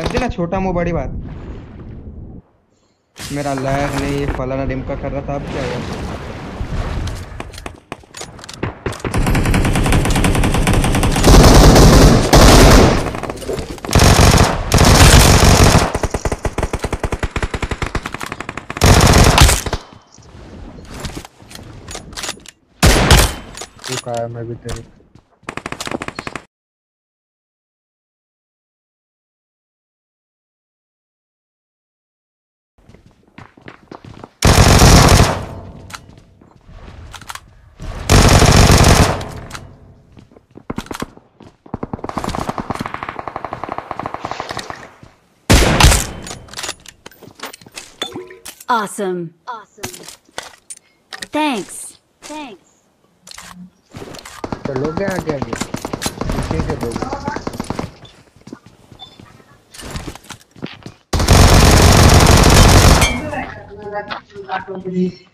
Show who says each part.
Speaker 1: होती है ना छोटा मुंह बड़ी बात। मेरा लैग नहीं, ये फलाना डिमका कर रहा था, अब क्या हुआ?
Speaker 2: तू कहा है मैं भी तेरे।
Speaker 3: Awesome. Thanks.
Speaker 2: तो लोग क्या आगे आगे पीछे से लोग।